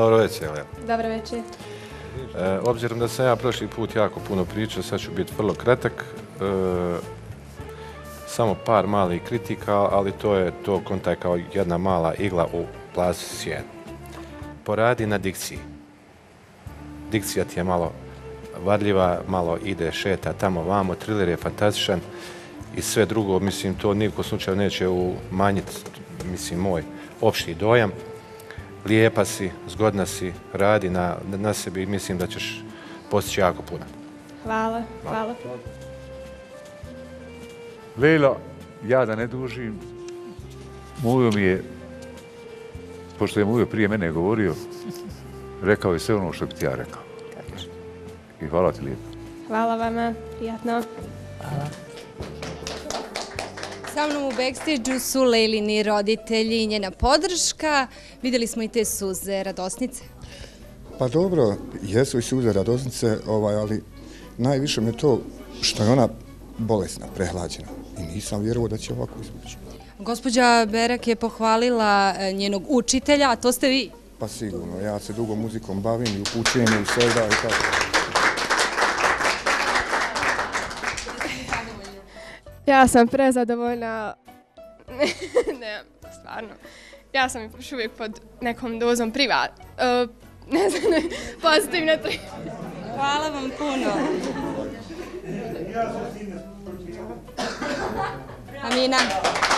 Dobro večer, Jelena. Dobro večer. Obzirom da sam ja prošli put jako puno pričao, sad ću biti vrlo kratak. Samo par malih kritika, ali to konta kao jedna mala igla u plazu sjena. Poradi na dikciji. Dikcija ti je malo varljiva, malo ide, šeta tamo vamo, thriller je fantastičan i sve drugo, mislim, to niko slučaju neće umanjiti, mislim, moj opšti dojam. Lijepa si, zgodna si, radi na sebi i mislim da ćeš postići jako puno. Hvala. Lejla, ja da ne dužim, Mujo mi je, pošto je Mujo prije mene govorio, rekao je sve ono što bi ti ja rekao. I hvala ti lijepo. Hvala vama, prijatno. Hvala. Sa mnom u backstage-u su Lejlini roditelji i njena podrška. Vidjeli smo i te suze radosnice. Pa dobro, jesu i suze radosnice, ali najviše me to što je ona bolesna, prehlađena. I nisam vjerovao da će ovako izvući. Gospođa Berak je pohvalila njenog učitelja, a to ste vi? Pa sigurno, ja se dugo muzikom bavim i upućujem i sve da i tako. Ja sam prezadovoljna. Ne, stvarno. Ja sam još uvijek pod nekom dozom ne znam, pozitivna tri. Hvala vam puno. Amina.